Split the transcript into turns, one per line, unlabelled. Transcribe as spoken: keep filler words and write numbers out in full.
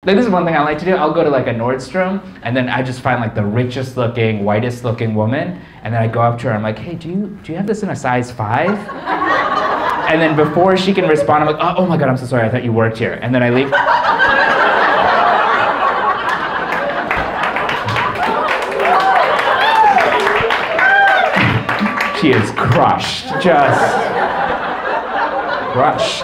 Like, this is one thing I like to do. I'll go to like a Nordstrom, and then I just find like the richest looking, whitest looking woman, and then I go up to her, I'm like, hey, do you, do you have this in a size five? And then before she can respond, I'm like, oh, oh my God, I'm so sorry, I thought you worked here. And then I leave. She is crushed, just crushed.